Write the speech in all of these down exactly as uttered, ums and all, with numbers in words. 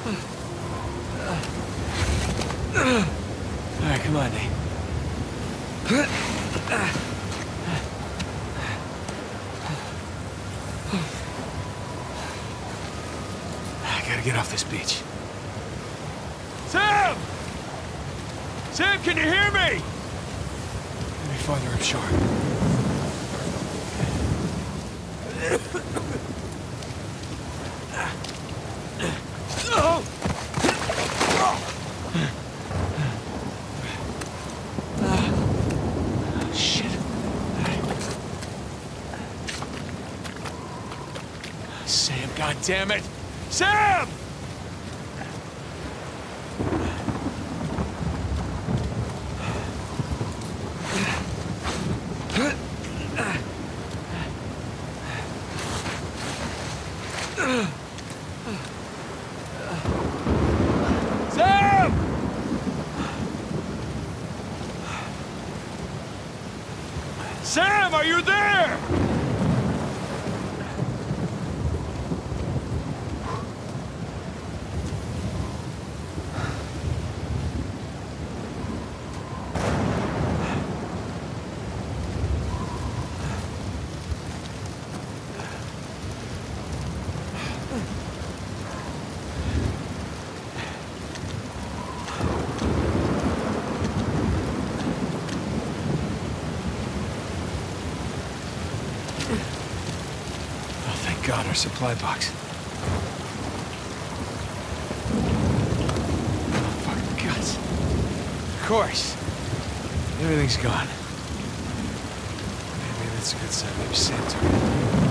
All right, come on, Nate. I gotta get off this beach. Sam! Sam, can you hear me? Maybe farther up shore. Sam, goddammit! Sam! Sam! Sam, are you there? God, our supply box. Oh, fucking guts. Of course. Everything's gone. Maybe that's a good sign. Maybe Sam took it.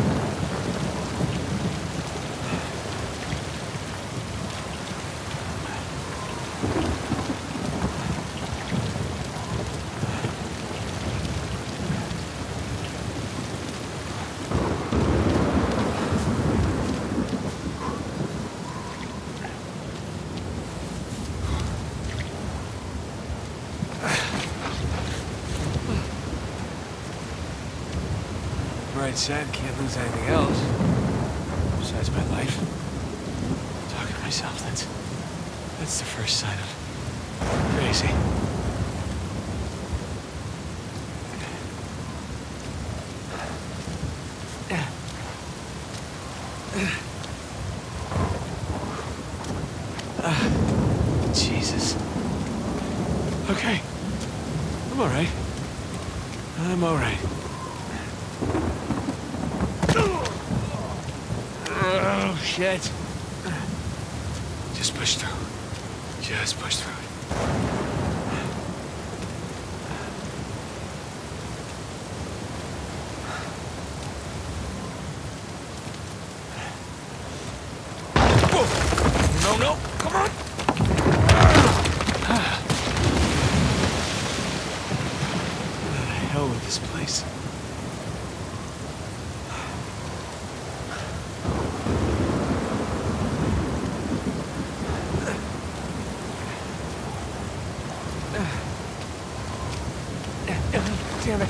Right side, can't lose anything else. Besides my life. Talking to myself, that's... that's the first sign of... crazy. Uh, Jesus. Okay. I'm all right. I'm all right. Oh, shit. Just push through. Just push through it. Whoa. No, no, come on. What the hell with this place? Damn it.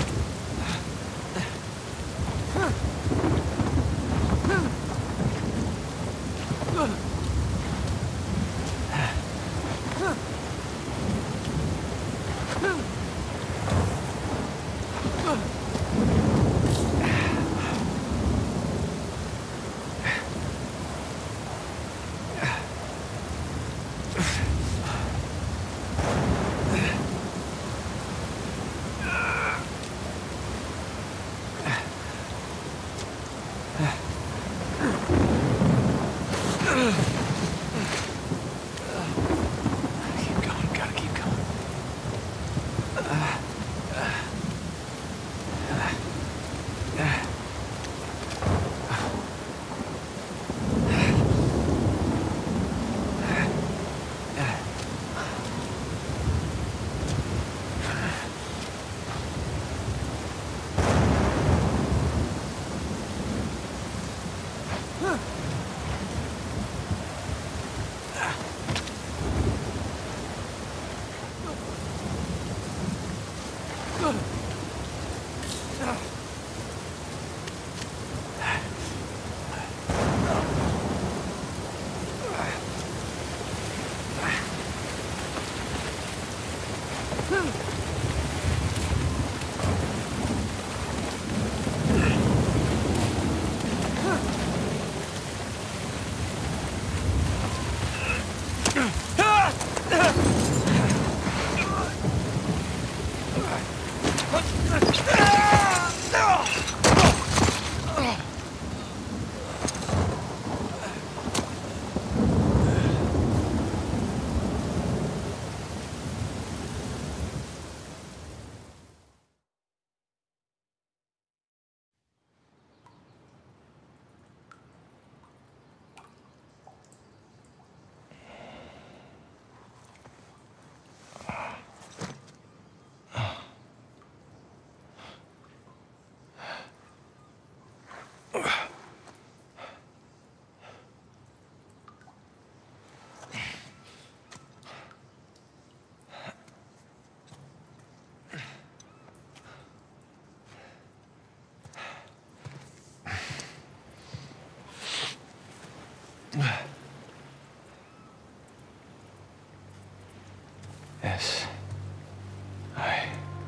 S. I.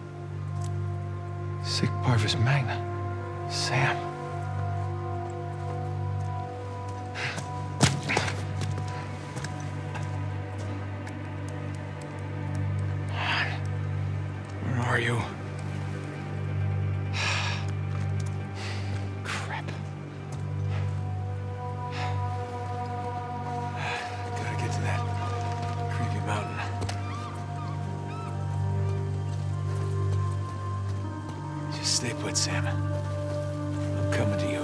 Sic Parvis Magna. Sam. Where are you? Crap. Gotta get to that creepy mountain. Just stay put, Sam. I'm coming to you.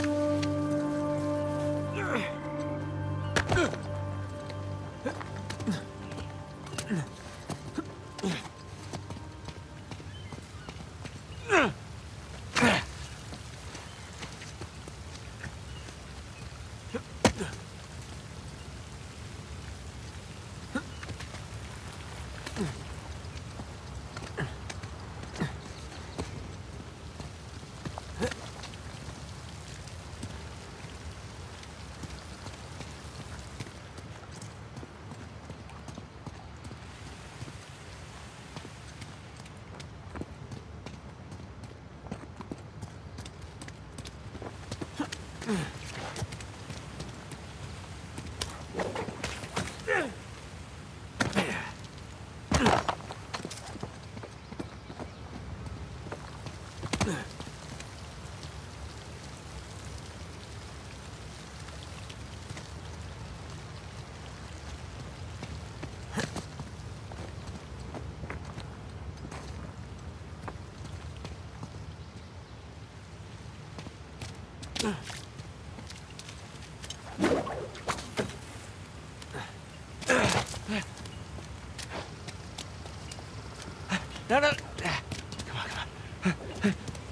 No, no. Come on, come on.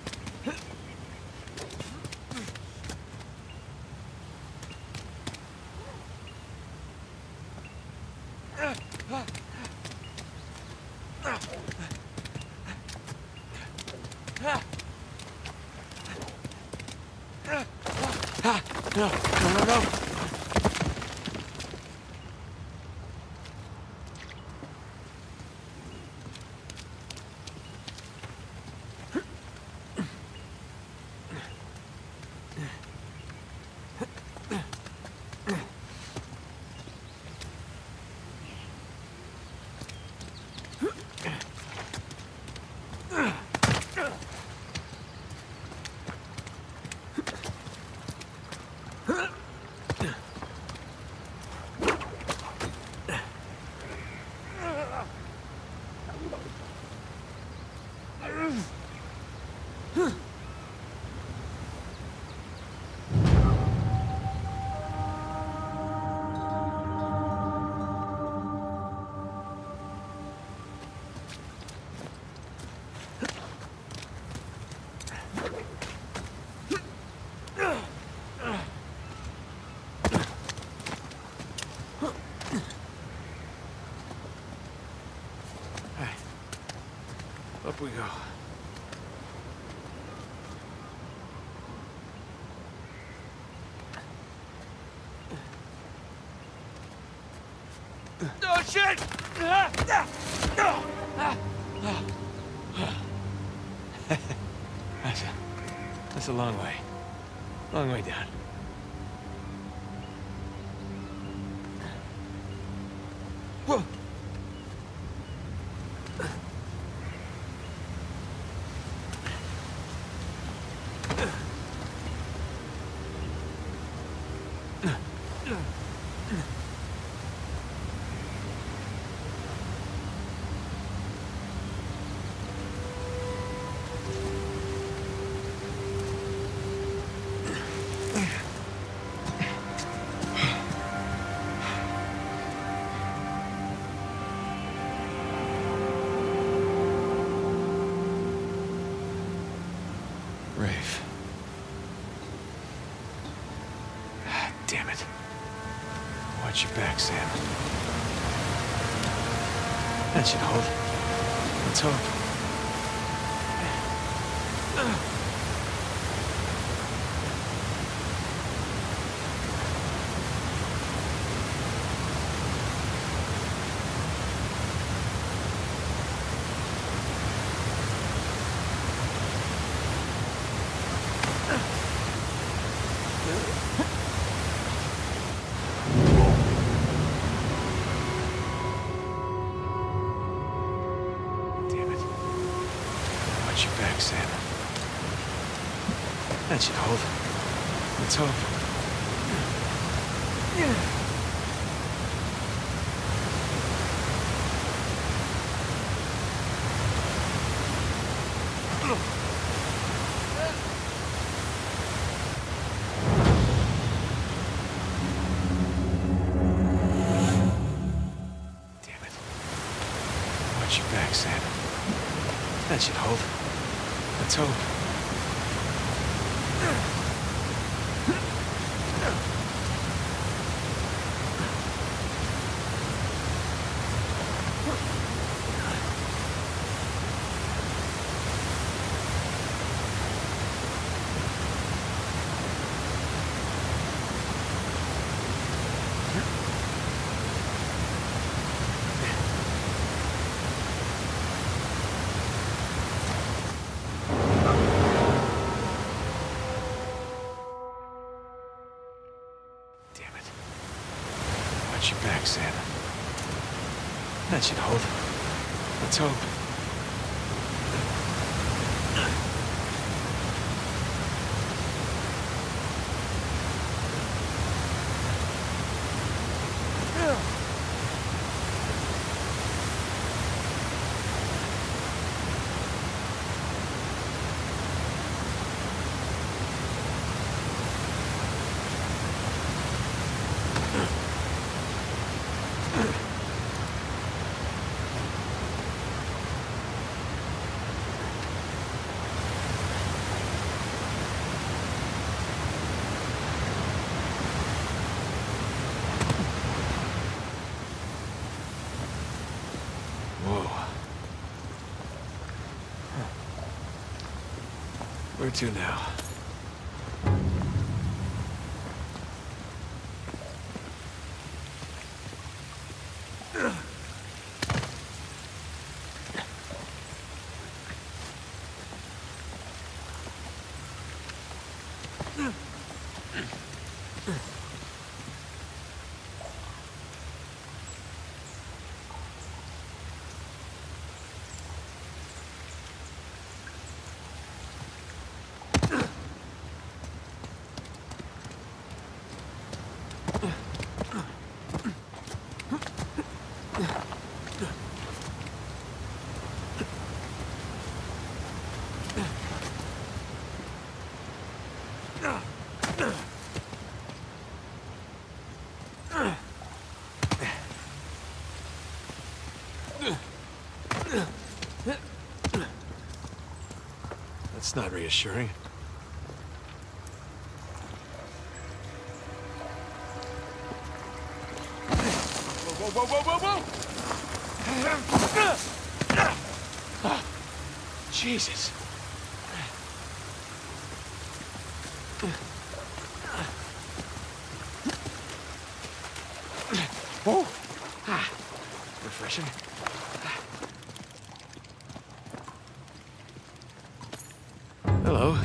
No, no, no, no. Up we go. Oh, shit! That's a, that's a long way. Long way down. Whoa! Rafe. Ah, damn it. Watch your back, Sam. That should hold. Let's hope. back, Sam. That should hold. Let's hope. Damn it. Watch your back, Sam. That should hold. Let's hope. Watch your back, Sam. That should hold. Let's hope. Where to now? That's not reassuring. Whoa, whoa, whoa, whoa, whoa! Oh, Jesus. Oh, ah, refreshing. Hello.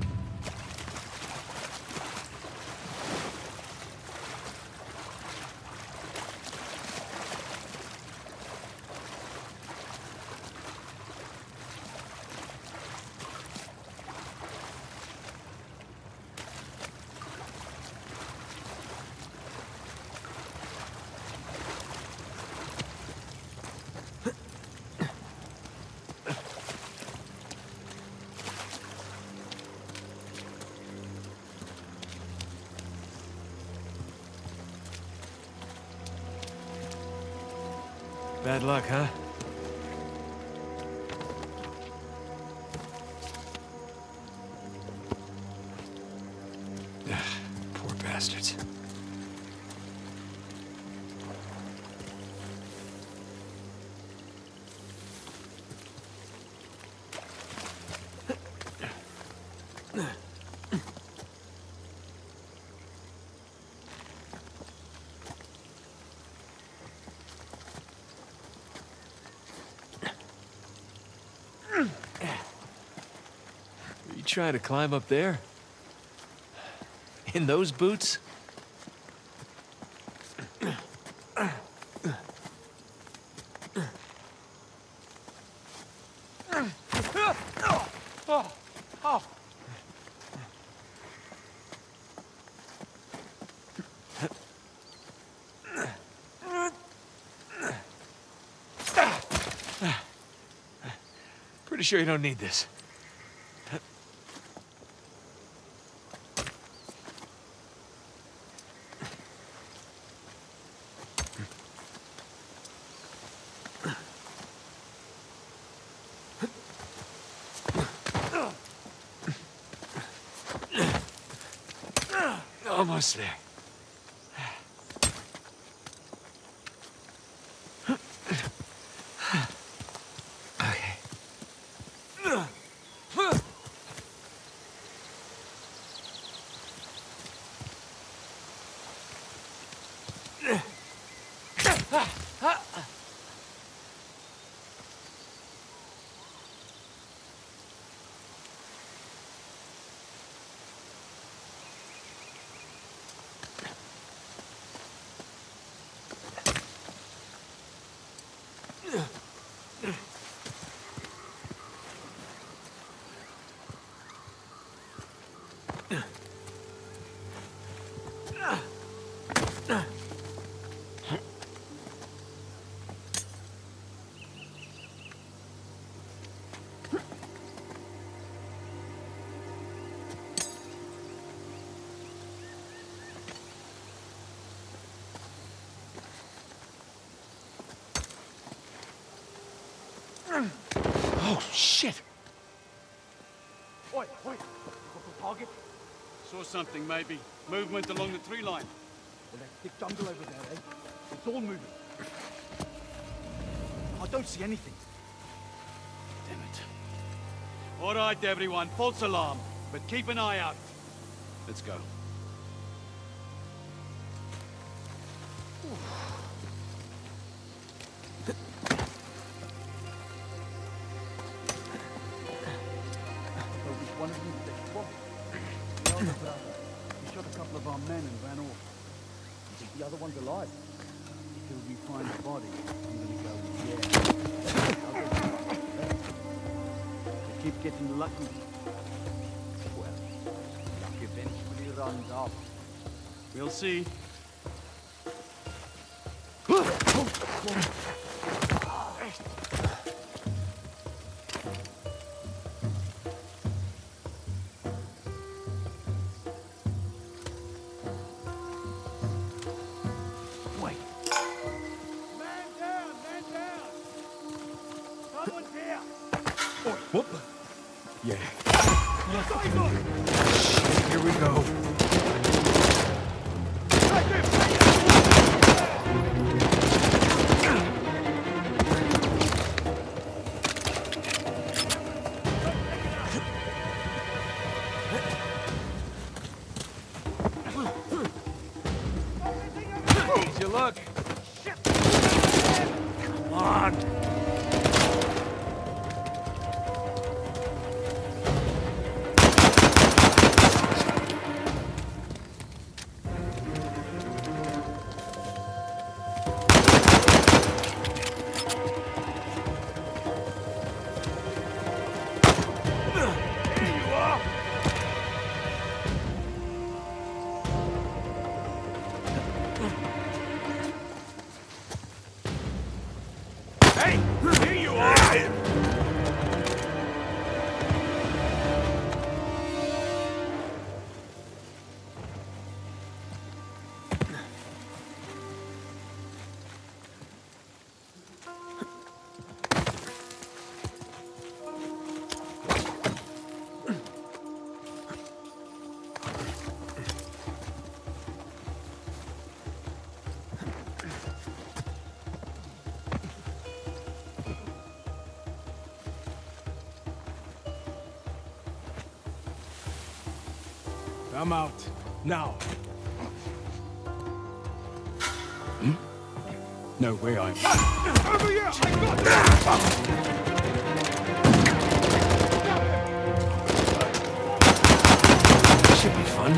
Bad luck, huh? Ugh, poor bastards. Are you trying to climb up there? In those boots? Pretty sure you don't need this. Almost there. Okay. Oh, shit! Wait, wait. Target? Saw something, maybe. Movement along the tree line. Well, that thick jungle over there, eh? It's all moving. I don't see anything. Damn it. All right, everyone. False alarm. But keep an eye out. Let's go. One of them is dead. What? The elder brother. He shot a couple of our men and ran off. You think the other one's alive? Until we find the body, I'm gonna go, yeah. We keep getting lucky. Well, luck eventually runs out. We'll see. Whoop. Yeah. Shit, here we go. Easy look. Come on. Hey! Here you are! I'm out. Now. Hmm? No way I'm... Over here! I got This should be fun.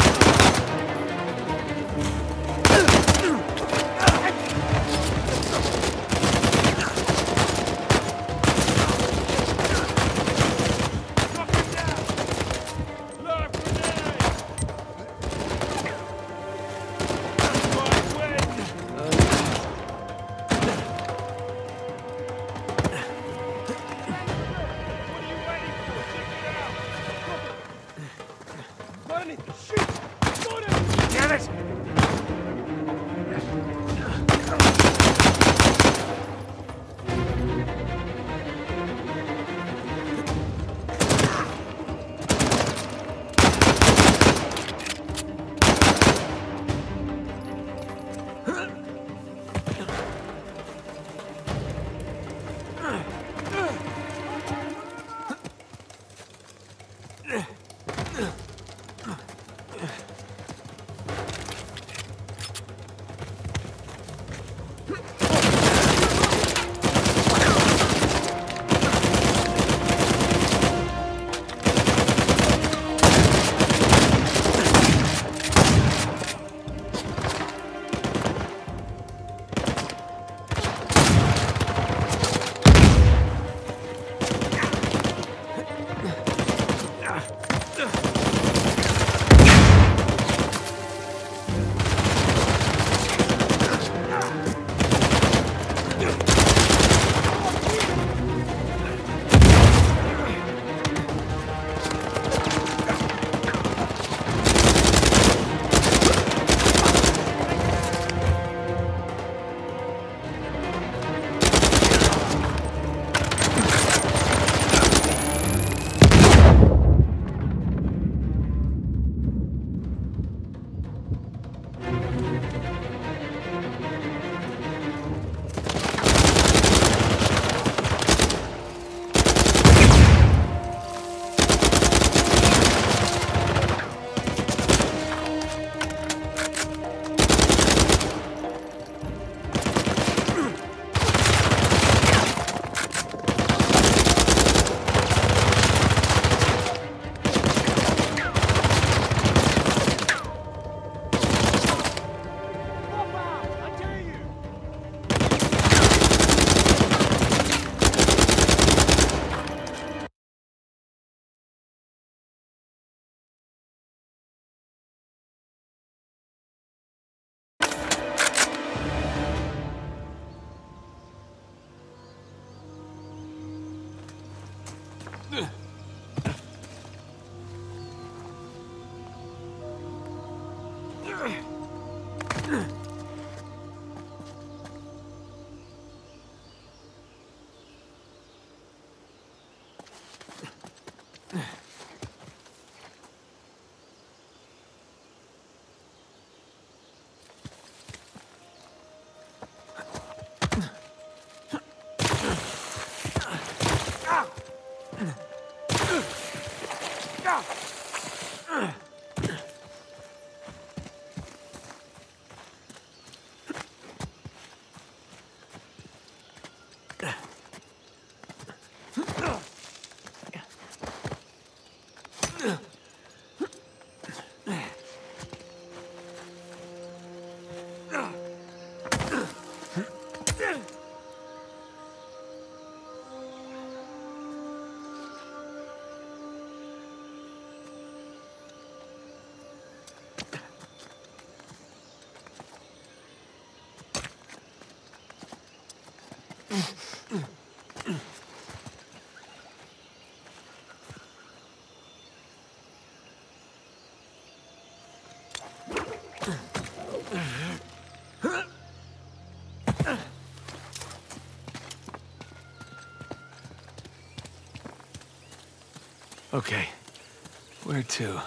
Okay, where to?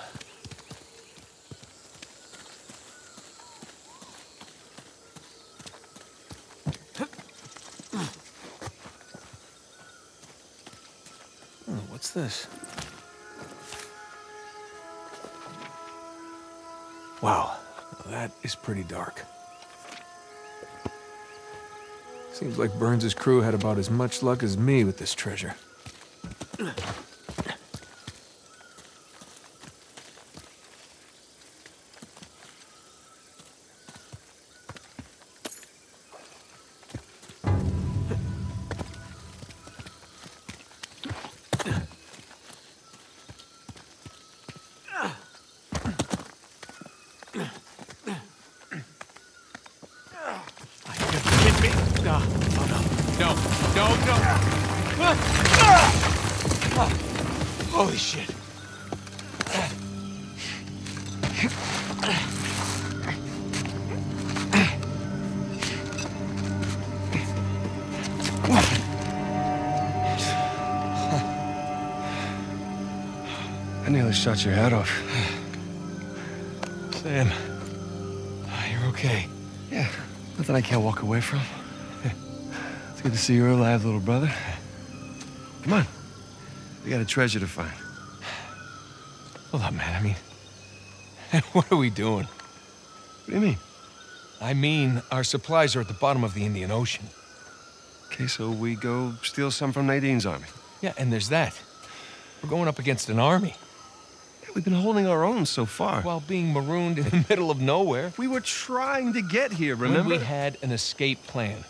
Oh, what's this? Wow, that is pretty dark. Seems like Burns' crew had about as much luck as me with this treasure. Holy shit. I nearly shot your head off. Sam, you're okay. Yeah, nothing I can't walk away from. It's good to see you're alive, little brother. Come on. We got a treasure to find. Hold up, man. I mean, what are we doing? What do you mean? I mean, our supplies are at the bottom of the Indian Ocean. Okay, so we go steal some from Nadine's army. Yeah, and there's that. We're going up against an army. Yeah, we've been holding our own so far. While being marooned in the middle of nowhere. We were trying to get here, remember? When we had an escape plan.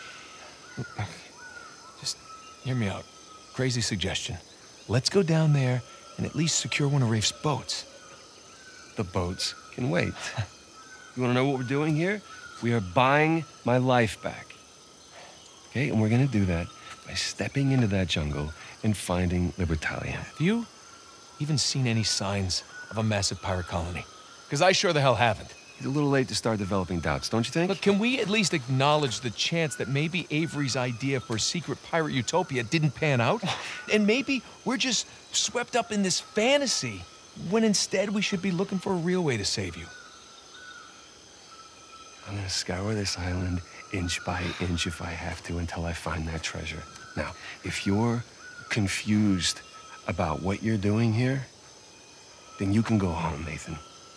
Just hear me out. Crazy suggestion. Let's go down there and at least secure one of Rafe's boats. The boats can wait. You want to know what we're doing here? We are buying my life back. Okay, and we're going to do that by stepping into that jungle and finding Libertalia. Have you even seen any signs of a massive pirate colony? Because I sure the hell haven't. It's a little late to start developing doubts, don't you think? But can we at least acknowledge the chance that maybe Avery's idea for a secret pirate utopia didn't pan out? And maybe we're just swept up in this fantasy, when instead we should be looking for a real way to save you. I'm gonna scour this island inch by inch if I have to until I find that treasure. Now, if you're confused about what you're doing here, then you can go home, Nathan.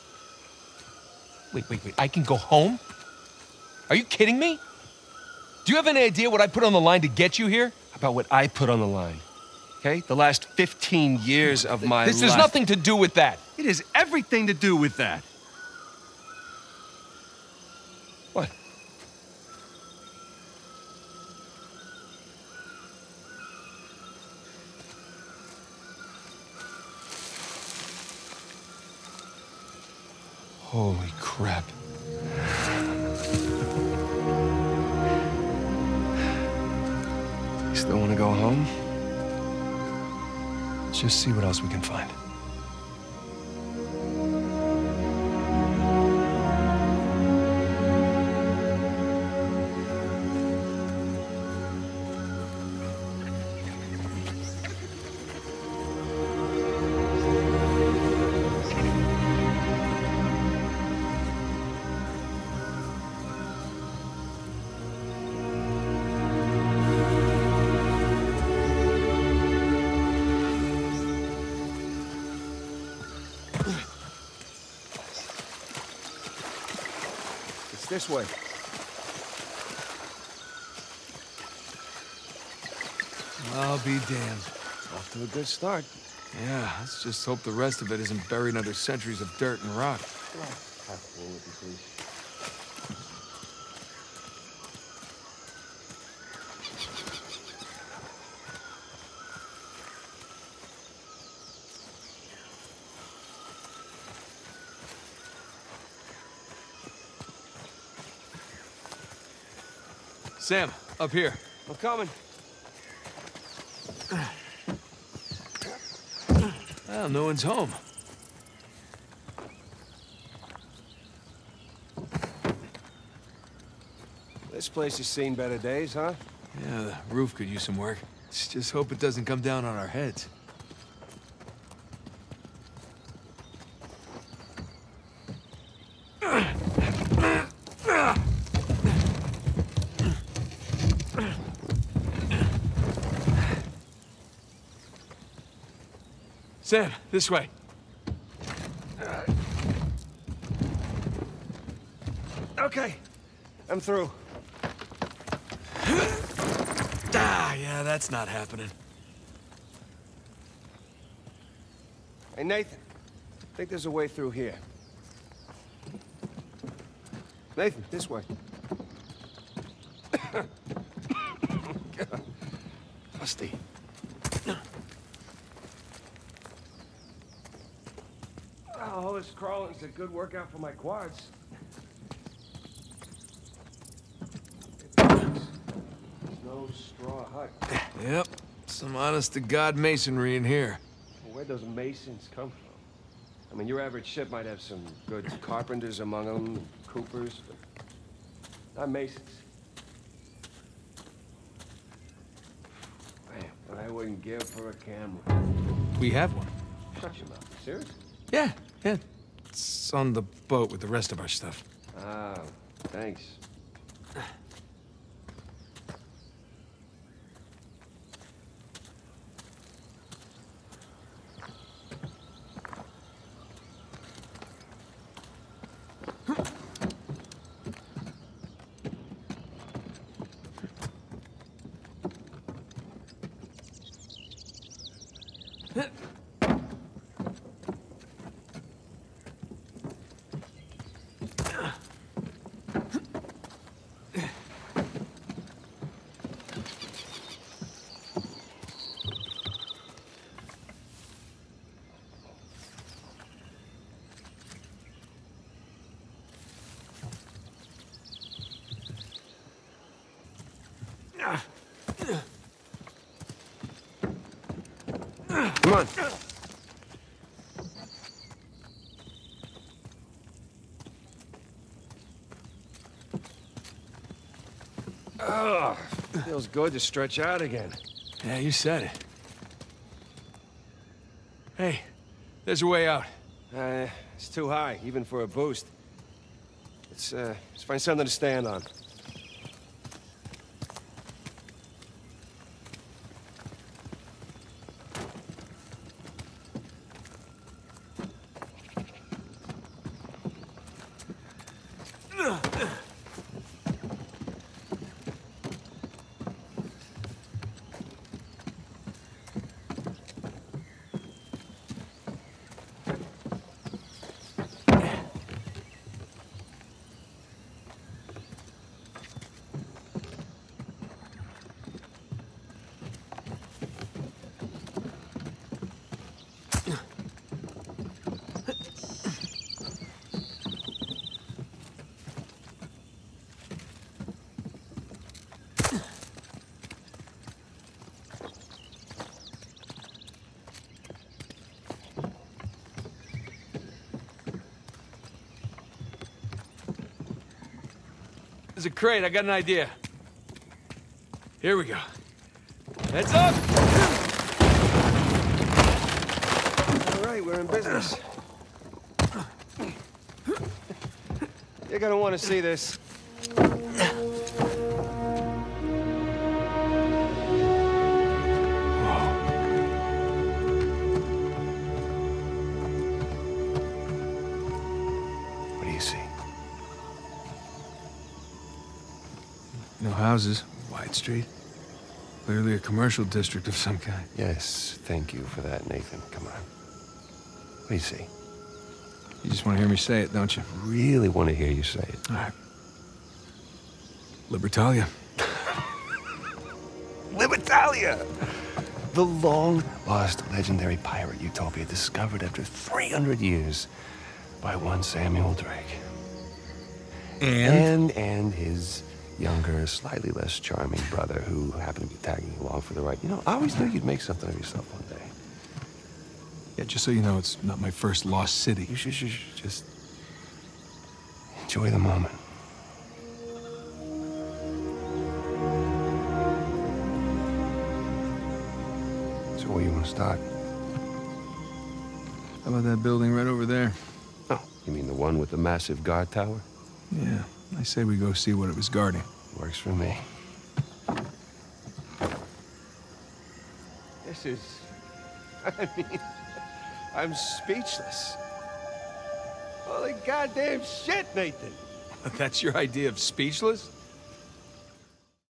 Wait, wait, wait, I can go home? Are you kidding me? Do you have any idea what I put on the line to get you here? About what I put on the line, okay? The last fifteen years of my life. This has nothing to do with that. It has everything to do with that. What? Holy crap. You still want to go home? Let's just see what else we can find. This way. I'll be damned. Off to a good start. Yeah, let's just hope the rest of it isn't buried under centuries of dirt and rock. Sam, up here. I'm coming. Well, no one's home. This place has seen better days, huh? Yeah, the roof could use some work. Let's just hope it doesn't come down on our heads. Sam, this way. Okay, I'm through. Ah, yeah, that's not happening. Hey, Nathan. I think there's a way through here. Nathan, this way. Rusty. Oh, all this crawling's a good workout for my quads. There's no straw hut. Yep, some honest-to-God masonry in here. Well, where'd those masons come from? I mean, your average ship might have some good carpenters among them, coopers, but not masons. Man, what I wouldn't give for a camera. We have one. Shut your mouth. Serious? Yeah, yeah. It's on the boat with the rest of our stuff. Ah, thanks. Come on. Oh, feels good to stretch out again. Yeah, you said it. Hey, there's a way out. Uh, it's too high, even for a boost. Let's, uh, let's find something to stand on. There's a crate. I got an idea. Here we go. Heads up! All right, we're in business. You're gonna want to see this. What do you see? No houses. Wide street. Clearly a commercial district of some kind. Yes, thank you for that, Nathan. Come on. What do you see? You just want to hear me say it, don't you? Really want to hear you say it. All right. Libertalia. Libertalia! The long-lost legendary pirate utopia discovered after three hundred years by one Samuel Drake. And? And, and his younger, slightly less charming brother who happened to be tagging along for the ride. You know, I always knew you'd make something of yourself one day. Yeah, just so you know, it's not my first lost city. You should, should, should just enjoy the moment. So where you want to start? How about that building right over there? Oh, you mean the one with the massive guard tower? Yeah, I say we go see what it was guarding. Works for me. This is... I mean, I'm speechless. Holy goddamn shit, Nathan. That's your idea of speechless?